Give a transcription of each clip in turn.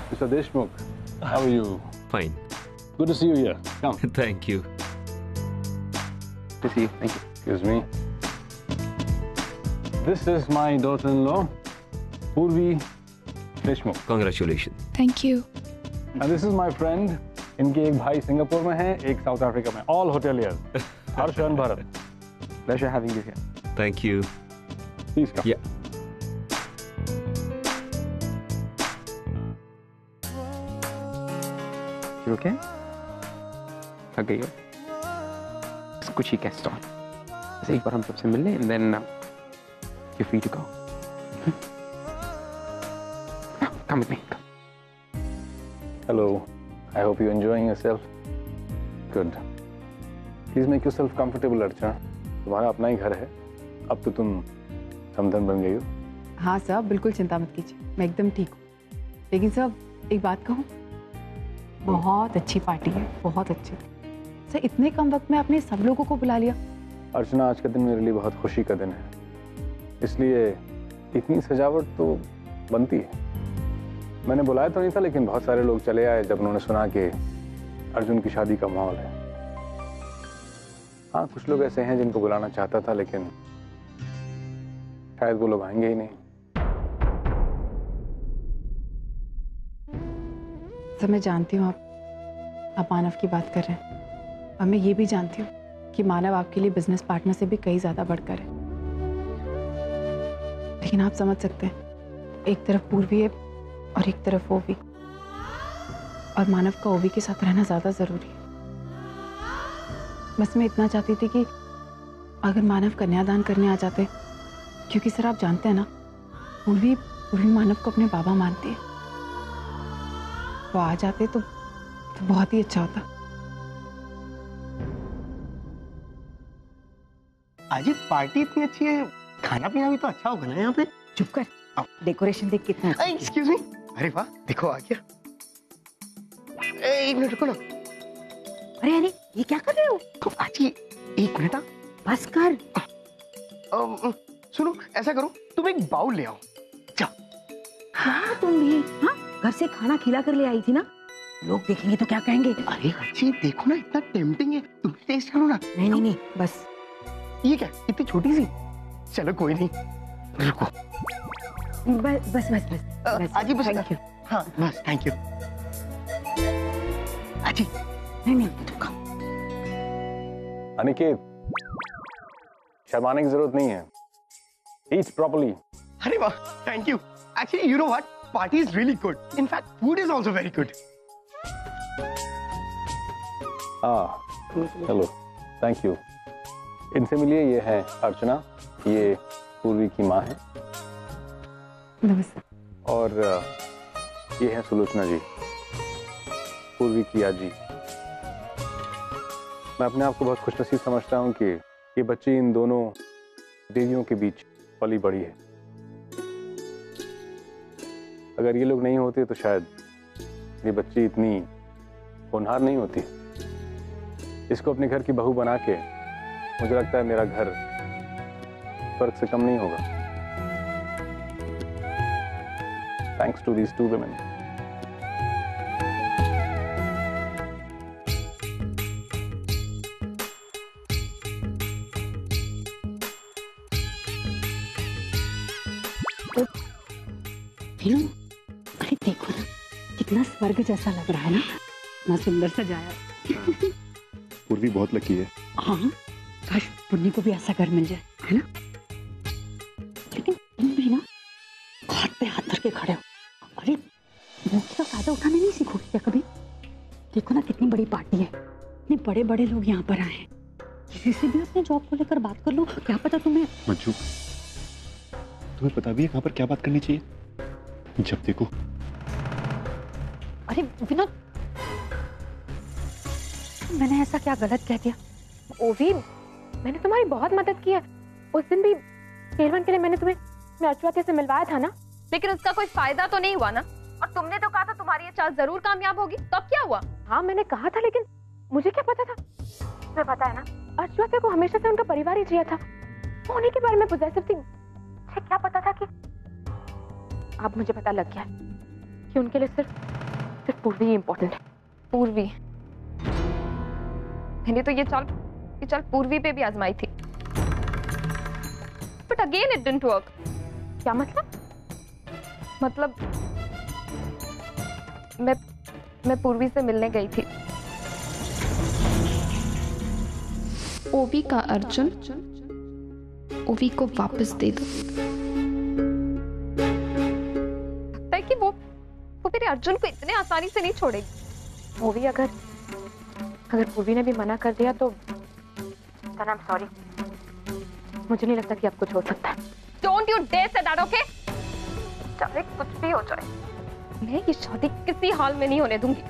Mr. Deshmukh, how are you? Fine. Good to see you here. Come. Thank you. Good to see you. Thank you. Excuse me. This is my daughter-in-law, Purvi Deshmukh. Congratulations. Thank you. And this is my friend. इनके एक भाई Singapore में है, एक South Africa में. All hoteliers. Harsh and Bharat. Pleasure having you here. Thank you. Please come. Yeah. You okay? थक गई हो? कुछ ही कैसे ऑन. बस एक बार हम सबसे मिल लें and then you're free to go. Come with me. Hello. I hope you're enjoying yourself. Good. Please make yourself comfortable, अर्चना. तुम्हारा अपना ही घर है. अब तो तुम समधन बन गई हो. हाँ सर, बिल्कुल चिंता मत कीजिए, मैं एकदम ठीक हूँ. लेकिन सर एक बात कहूँ, बहुत अच्छी पार्टी है, बहुत अच्छी. सर इतने कम वक्त में आपने सब लोगों को बुला लिया. अर्चना, आज का दिन मेरे लिए बहुत खुशी का दिन है, इसलिए इतनी सजावट तो बनती है. मैंने बुलाया तो नहीं था, लेकिन बहुत सारे लोग चले आए जब उन्होंने सुना कि अर्जुन की शादी का माहौल है. हाँ, कुछ लोग ऐसे हैं जिनको बुलाना चाहता था, लेकिन शायद वो लोग आएंगे ही नहीं. सर मैं जानती हूँ आप मानव की बात कर रहे हैं, और मैं ये भी जानती हूँ कि मानव आपके लिए बिजनेस पार्टनर से भी कहीं ज्यादा बढ़कर है. लेकिन आप समझ सकते हैं, एक तरफ पूर्वी है और एक तरफ ओवी, और मानव का ओवी के साथ रहना ज्यादा जरूरी है. बस मैं इतना चाहती थी कि अगर मानव कन्यादान करने आ जाते, क्योंकि सर आप जानते हैं ना, पूर्वी मानव को अपने बाबा मानती है. वो आ जाते तो बहुत ही अच्छा होता. आज पार्टी इतनी अच्छी है, खाना पीना भी तो अच्छा होगा ना यहाँ पे. चुप कर, डेकोरेशन देख कितना अच्छा. Excuse me. अरे वाह, देखो आ गया. एक मिनट रुको ना. अरे अरे ये क्या कर रहे हो? आज ही एक मिनट. बस कर. सुनो, ऐसा करो, तुम एक बाउल ले आओ. जाओ. हाँ तुम भी. हाँ, घर से खाना खिला कर ले आई थी ना, लोग देखेंगे तो क्या कहेंगे? अरे अच्छी देखो ना, इतना टेम्पटिंग है, तुम टेस्ट करो ना. नहीं नहीं नहीं, बस. ये क्या, इतनी छोटी सी? चलो कोई नहीं, रुको. बस बस बस बस. आजी बस. Thank you. हाँ बस, थैंक यू. आजी. नहीं नहीं तू खा. अनिकेत, शर्माने की जरूरत नहीं है. Eat properly. अरे वाह, thank you. Actually, you know what? Party is really good. In fact, food is also very good. Hello, thank you. इनसे मिलिए, ये है अर्चना, ये पूर्वी की माँ है. नमस्ते. और ये है सुलोचना जी, पूर्वी की आजी. मैं अपने आप को बहुत खुशनसीब समझता हूँ कि ये बच्ची इन दोनों देवियों के बीच पली बड़ी है. अगर ये लोग नहीं होते तो शायद ये बच्ची इतनी होनहार नहीं होती. इसको अपने घर की बहू बना के मुझे लगता है मेरा घर स्वर्ग से कम नहीं होगा. Thanks to these two women. अरे देखो ना, कितना स्वर्ग जैसा लग रहा है ना, इतना सुंदर सजाया. पूर्वी बहुत लकी है. हाँ, काश पुन्नी को भी ऐसा घर मिल जाए, है ना. लेकिन तुम भी ना हाथ पे हाथ धर के खड़े हो. अरे मौके का फायदा उठाने नहीं सीखोगे क्या कभी? देखो ना कितनी बड़ी पार्टी है, इतने बड़े बड़े लोग यहाँ पर आए हैं. किसी से भी अपने जॉब को लेकर बात कर लो, क्या पता तुम्हें. मंजू, तुम्हें पता भी है कहाँ पर क्या बात करनी चाहिए? जब देखो. अरे विनोद, मैंने ऐसा क्या गलत कह दिया? ओवी, मैंने तुम्हारी बहुत मदद की है. उस दिन भी केरवन के लिए मैंने तुम्हें अर्चना से मिलवाया था ना. लेकिन उसका कोई फायदा तो नहीं हुआ ना. और तुमने तो कहा था तुम्हारी ये चाल जरूर कामयाब होगी, तब क्या हुआ? हाँ मैंने कहा था, लेकिन मुझे क्या पता था. तुम्हें पता है ना, अर्चना को हमेशा से उनका परिवार ही चाहिए था. वो उन्हीं के बारे में पोजेसिव थी. मुझे क्या पता था कि अब मुझे पता लग गया कि उनके लिए सिर्फ सिर्फ पूर्वी ही इम्पोर्टेंट है। पूर्वी, मैंने तो ये चाल पूर्वी पे भी आजमाई थी, but again it didn't work. क्या मतलब? मतलब मैं पूर्वी से मिलने गई थी। ओवी का अर्जुन ओवी को वापस दे दो। लगता है कि वो मेरे अर्जुन को इतने आसानी से नहीं छोड़ेगी। वो भी अगर पूर्वी ने भी मना कर दिया तो आई एम सॉरी, मुझे नहीं लगता कि आपको छोड़ सकता है। Don't you dare say that, okay? चाहे कुछ भी हो जाए, मैं ये शादी किसी हाल में नहीं होने दूंगी।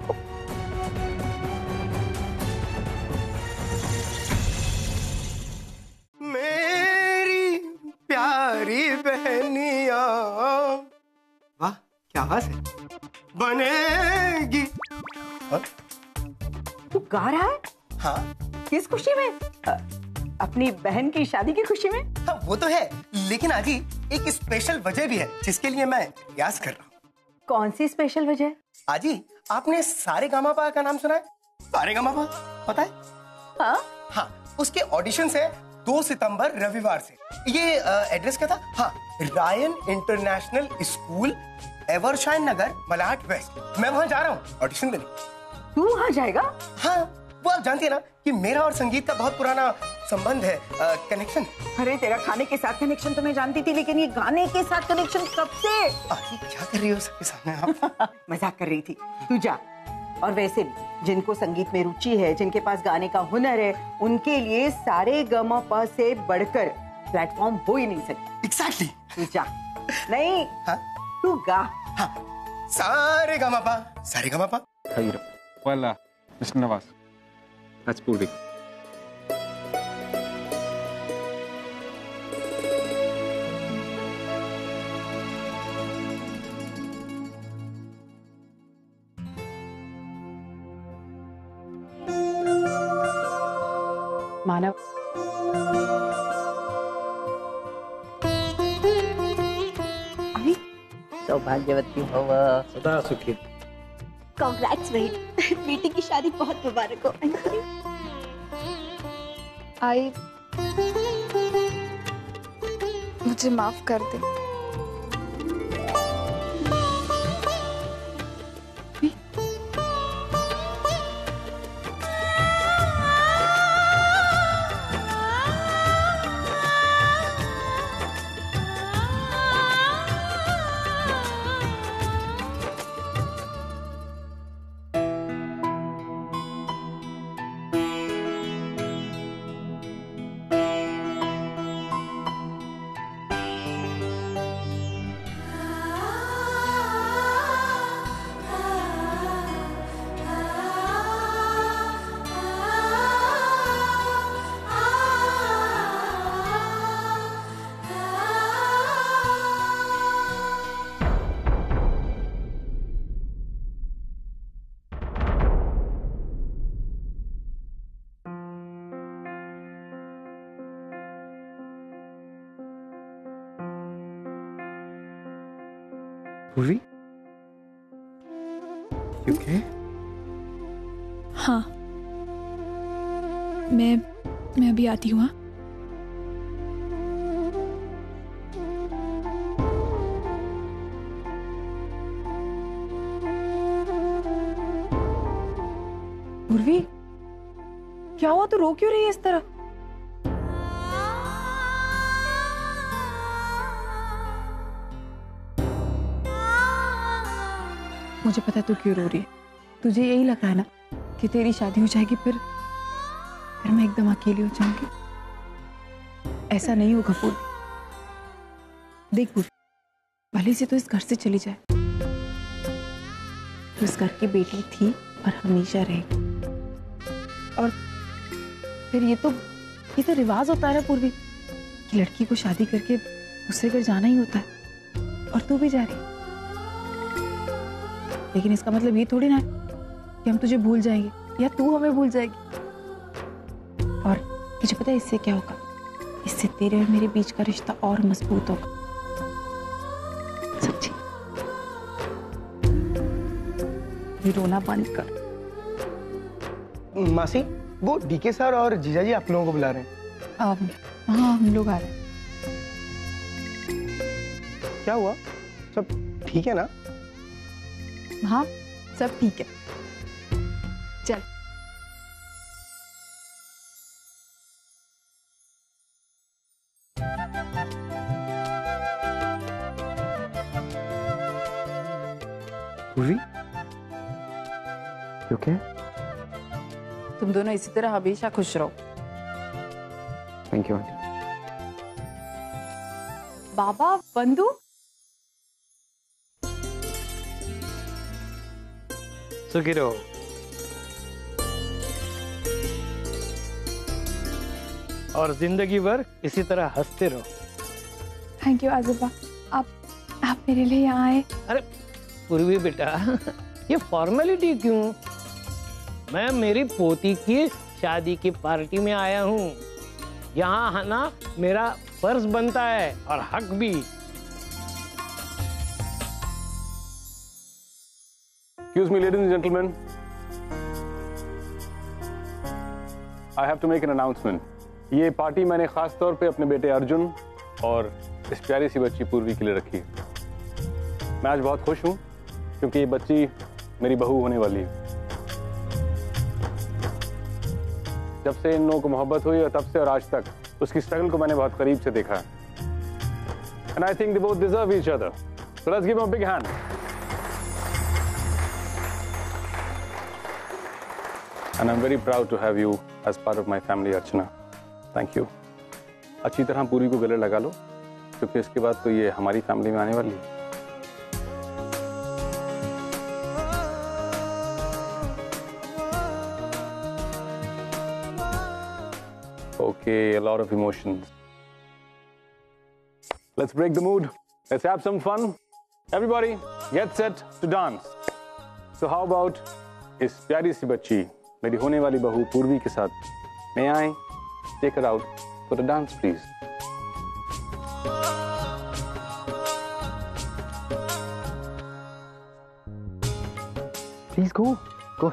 मेरी प्यारी बहनिया, वाह क्या आवाज है, बनेगी। तू गा रहा है? हाँ किस खुशी में? अपनी बहन की शादी की खुशी में? हाँ वो तो है, लेकिन आजी एक स्पेशल वजह भी है जिसके लिए मैं प्रयास कर रहा हूँ। कौन सी स्पेशल वजह? आजी आपने सारेगामापा का नाम सुना है? सारेगामापा पता है? हाँ हाँ, उसके ऑडिशन है 2 सितंबर रविवार से। ये एड्रेस क्या था? हाँ, Ryan International School, Evershine Nagar, Malad West. मैं वहाँ जा रहा हूँ ऑडिशन देने। तू वहाँ जाएगा? हाँ, वो आप जानती है ना कि मेरा और संगीत का बहुत पुराना संबंध है, कनेक्शन। अरे तेरा खाने के साथ कनेक्शन तो मैं जानती थी, लेकिन ये गाने के साथ कनेक्शन कब से? आजी क्या कर रही हो सबके सामने आप? मजाक कर रही थी। तू जा। और वैसे भी जिनको संगीत में रुचि है, जिनके पास गाने का हुनर है, उनके लिए सारेगामापा से बढ़कर प्लेटफॉर्म हो ही नहीं सकती। एग्जैक्टली। तू जा। नहीं, हाँ? तू गा। हाँ, Sa Re Ga Ma Pa, Sa Re Ga Ma Pa. Well, Mr. Nawaz, that's Purvi. मानव, अभी सौभाग्यवती भव। सदा सुखी। कांग्रेट्स बेटी की शादी बहुत मुबारक हो। मुझे माफ कर दे। Purvi? You okay? हाँ, मैं अभी आती हूँ। पूर्वी, क्या हुआ? तू रो क्यों रही है इस तरह? मुझे पता है तू क्यों रो रही है। तुझे यही लग रहा है ना कि तेरी शादी हो जाएगी, फिर मैं एकदम अकेली हो जाऊंगी। ऐसा नहीं होगा पूर्वी। देख पूर्वी, भले से तो इस घर से चली जाए, तो इस घर की बेटी थी और हमेशा रहेगी। और फिर ये तो रिवाज होता है ना पूर्वी, कि लड़की को शादी करके दूसरे घर जाना ही होता है, और तू भी जा रही। लेकिन इसका मतलब ये थोड़ी ना है कि हम तुझे भूल जाएंगे या तू हमें भूल जाएगी। और मुझे पता है इससे क्या होगा, इससे तेरे और मेरे बीच का रिश्ता और मजबूत होगा। सच्ची। ये रोना बंद कर। मासी, वो डीके सर और जीजा जी आप लोगों को बुला रहे हैं। हाँ, हम लोग आ रहे हैं। क्या हुआ? सब ठीक है ना? हाँ, सब ठीक है। चल। पूर्वी, you okay? तुम दोनों इसी तरह हमेशा खुश रहो। Thank you, aunty. बाबा, बंधु, सुखी रहो। और जिंदगी भर इसी तरह हंसते रहो। थैंक यू आजिबा, आप मेरे लिए यहाँ आए। अरे पूर्वी बेटा, ये फॉर्मेलिटी क्यों? मैं मेरी पोती की शादी की पार्टी में आया हूँ। यहाँ आना मेरा फर्ज बनता है और हक भी। Excuse me, ladies and gentlemen. I have to make an announcement. ये पार्टी मैंने खास तौर पे अपने बेटे अर्जुन और इस प्यारी सी बच्ची पूर्वी के लिए रखी है। मैं आज बहुत खुश हूँ क्योंकि ये बच्ची मेरी बहू होने वाली है। जब से इन लोगों को मोहब्बत हुई और तब से और आज तक उसकी स्ट्रगल को मैंने बहुत करीब से देखा है। And I think they both deserve each other. So let's give them a big hand. And I'm very proud to have you as part of my family, Archana. Thank you. अच्छी तरह पूरी को गले लगा लो क्योंकि इसके बाद तो ये हमारी फैमिली में आने वाली है। Okay, a lot of emotions. Let's break the mood. Let's have some fun. Everybody, get set to dance. So how about इस प्यारी सी बच्ची मेरी होने वाली बहू पूर्वी के साथ may I take her out for the dance, please? Please go. Go.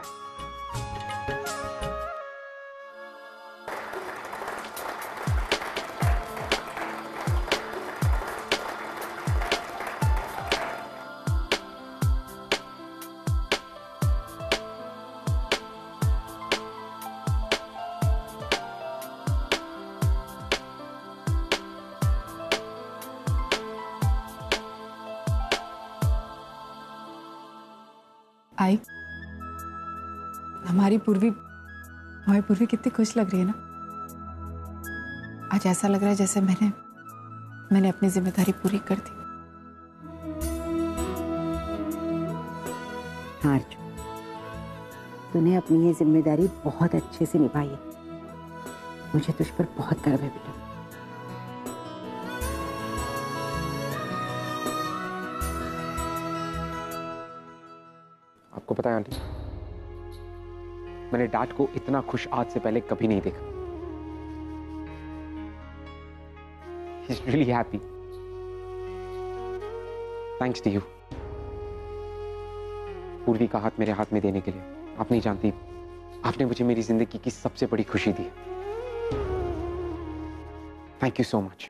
आई, हमारी पूर्वी कितनी खुश लग रही है ना। आज ऐसा लग रहा है जैसे मैंने अपनी जिम्मेदारी पूरी कर दी। हाँ अर्जुन, तूने अपनी ये जिम्मेदारी बहुत अच्छे से निभाई है। मुझे तुझ पर बहुत गर्व है बेटा। आपको पता है आंटी, मैंने डैड को इतना खुश आज से पहले कभी नहीं देखा। He's really happy. Thanks to you. पूर्वी का हाथ मेरे हाथ में देने के लिए। आप नहीं जानती, आपने मुझे मेरी जिंदगी की सबसे बड़ी खुशी दी। Thank you so much.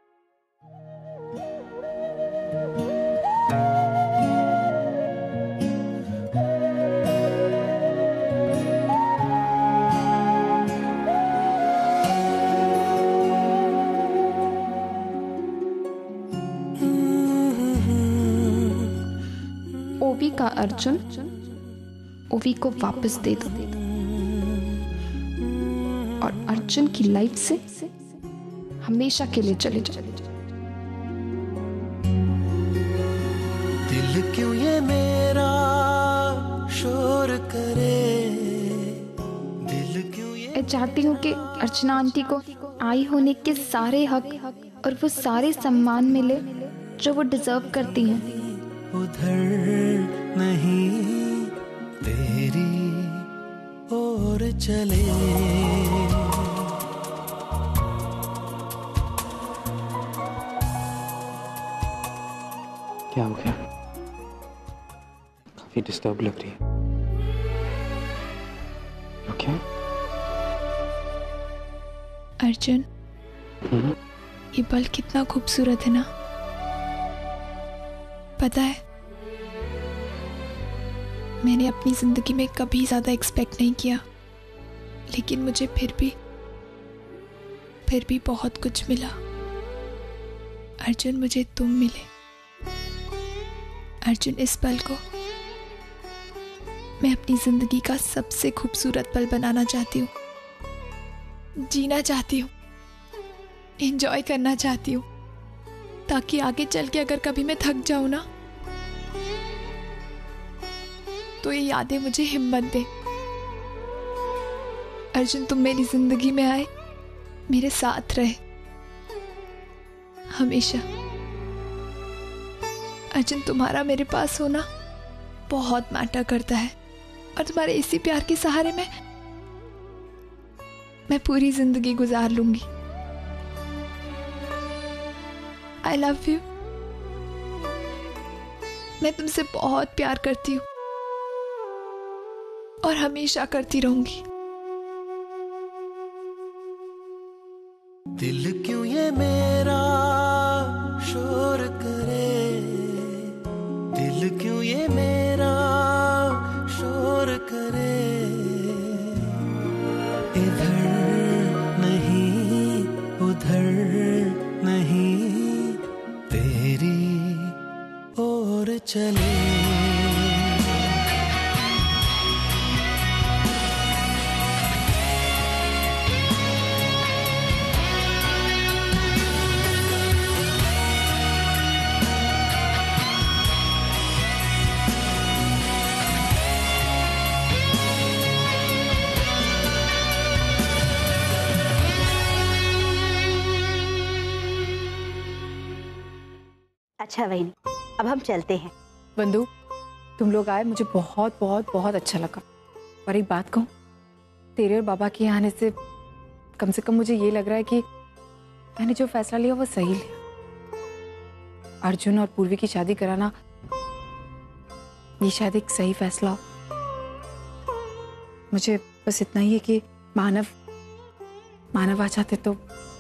ओवी का अर्जुन ओवी को वापस दे दो और अर्जुन की लाइफ से हमेशा के लिए चले जाओ। दिल क्यों ये मेरा शोर करे, दिल क्यों ये। मैं चाहती हूँ कि अर्चना आंटी को आई होने के सारे हक और वो सारे सम्मान मिले जो वो डिजर्व करती हैं। उधर नहीं तेरी ओर चले। क्या हो गया? काफी डिस्टर्ब लग रही है। अर्जुन, ये पल कितना खूबसूरत है ना। पता है, मैंने अपनी जिंदगी में कभी ज्यादा एक्सपेक्ट नहीं किया, लेकिन मुझे फिर भी बहुत कुछ मिला। अर्जुन, मुझे तुम मिले। अर्जुन, इस पल को मैं अपनी जिंदगी का सबसे खूबसूरत पल बनाना चाहती हूँ, जीना चाहती हूँ, एंजॉय करना चाहती हूँ, ताकि आगे चल के अगर कभी मैं थक जाऊं ना, तो ये यादें मुझे हिम्मत दे। अर्जुन, तुम मेरी जिंदगी में आए, मेरे साथ रहे हमेशा। अर्जुन, तुम्हारा मेरे पास होना बहुत मैटर करता है, और तुम्हारे इसी प्यार के सहारे मैं पूरी जिंदगी गुजार लूंगी। I love you। मैं तुमसे बहुत प्यार करती हूँ और हमेशा करती रहूंगी। दिल क्यों ये मेरा शोर करे, दिल क्यों ये मेरा शोर करे, इधर नहीं उधर नहीं तेरी ओर चले। अच्छा वहीनी, अब हम चलते हैं। बंधु, तुम लोग आए, मुझे बहुत बहुत बहुत अच्छा लगा। और एक बात कहूँ, तेरे और बाबा के यहाँ आने से कम से कम मुझे ये लग रहा है कि मैंने जो फैसला लिया वो सही लिया। अर्जुन और पूर्वी की शादी कराना, ये शायद एक सही फैसला हो। मुझे बस इतना ही है कि मानव आ जाते तो।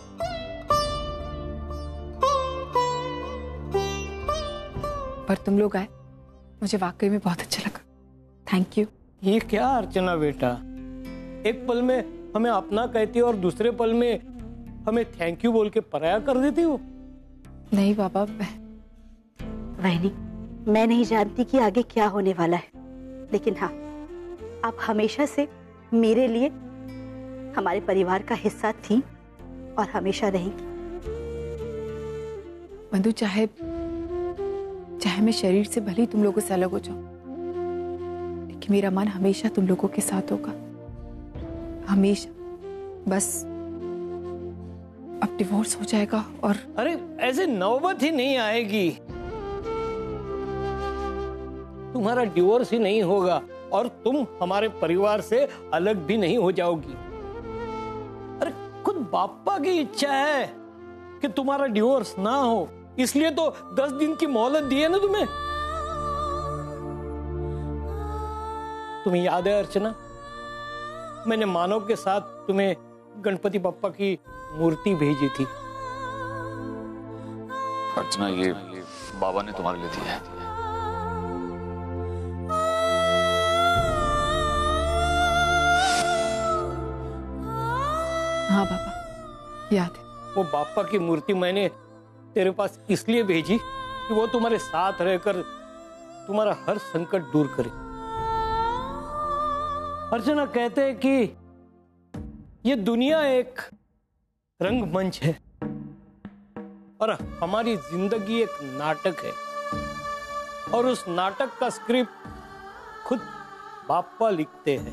पर तुम लोग आए, मुझे वाकई में बहुत अच्छा लगा। Thank you. ये क्या अर्चना बेटा, एक पल में हमें अपना कहती हो और दूसरे पल में हमें थैंक यू बोल के पराया कर देती हो। नहीं बाबा, वहीनी, मैं नहीं जानती कि आगे क्या होने वाला है, लेकिन हाँ, आप हमेशा से मेरे लिए हमारे परिवार का हिस्सा थी और हमेशा रहेंगी। बंधु, चाहे मैं शरीर से भले ही तुम लोगों से अलग हो जाऊं, लेकिन मेरा मन हमेशा तुम लोगों के साथ होगा, हमेशा। बस अब डिवोर्स हो जाएगा और अरे ऐसे नौबत ही नहीं आएगी। तुम्हारा डिवोर्स ही नहीं होगा और तुम हमारे परिवार से अलग भी नहीं हो जाओगी। अरे खुद बापा की इच्छा है कि तुम्हारा डिवोर्स ना हो, इसलिए तो 10 दिन की मोहलत दी है ना तुम्हें। तुम्हें याद है अर्चना, मैंने मानव के साथ तुम्हें गणपति बप्पा की मूर्ति भेजी थी। अर्चना, ये बाबा ने तुम्हारे लिए दिया है। हाँ बाबा, याद है। वो बापा की मूर्ति मैंने तेरे पास इसलिए भेजी कि वो तुम्हारे साथ रहकर तुम्हारा हर संकट दूर करे। अर्चना, कहते हैं कि ये दुनिया एक रंगमंच है और हमारी जिंदगी एक नाटक है, और उस नाटक का स्क्रिप्ट खुद बापा लिखते हैं।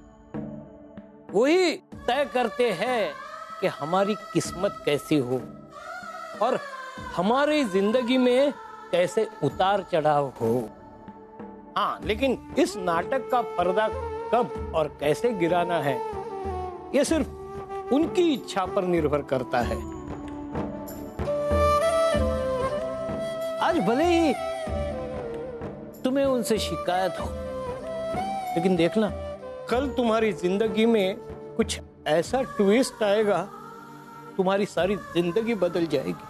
वही तय करते हैं कि हमारी किस्मत कैसी हो और हमारी जिंदगी में कैसे उतार चढ़ाव हो। हाँ, लेकिन इस नाटक का पर्दा कब और कैसे गिराना है, ये सिर्फ उनकी इच्छा पर निर्भर करता है। आज भले ही तुम्हें उनसे शिकायत हो, लेकिन देखना, कल तुम्हारी जिंदगी में कुछ ऐसा ट्विस्ट आएगा तुम्हारी सारी जिंदगी बदल जाएगी।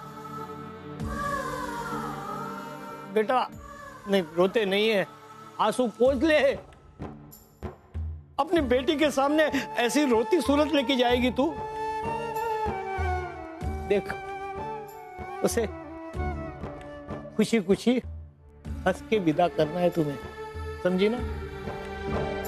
बेटा नहीं, रोते नहीं है, आंसू पोंछ ले। अपनी बेटी के सामने ऐसी रोती सूरत लेके जाएगी तू? देख, उसे खुशी खुशी हंस के विदा करना है तुम्हें, समझी ना?